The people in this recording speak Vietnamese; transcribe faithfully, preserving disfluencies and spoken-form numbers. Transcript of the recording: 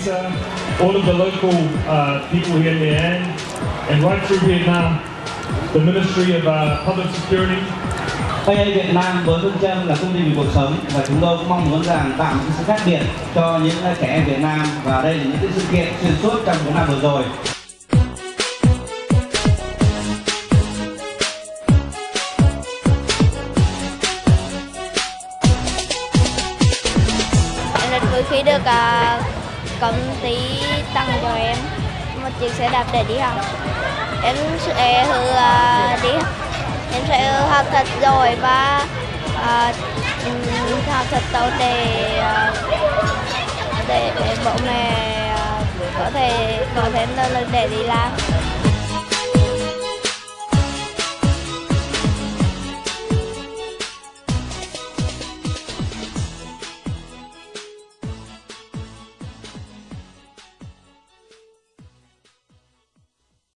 Lisa, all of the local uh, people here in Nghệ An, and right through Vietnam, the Ministry of uh, Public Security. pê a Việt Nam với phương châm là công ty vì cuộc sống, và chúng tôi cũng mong muốn rằng tạo một sự khác biệt cho những trẻ em Việt Nam, và đây là những cái sự kiện xuyên suốt trong những năm vừa rồi. Em rất vui khi được uh, công ty tặng cho em một chiếc xe đạp để đi học. Em sẽ hứa uh, đi em sẽ học thật giỏi và uh, học thật tốt để uh, để bố mẹ uh, có thể có thêm động lực để đi làm.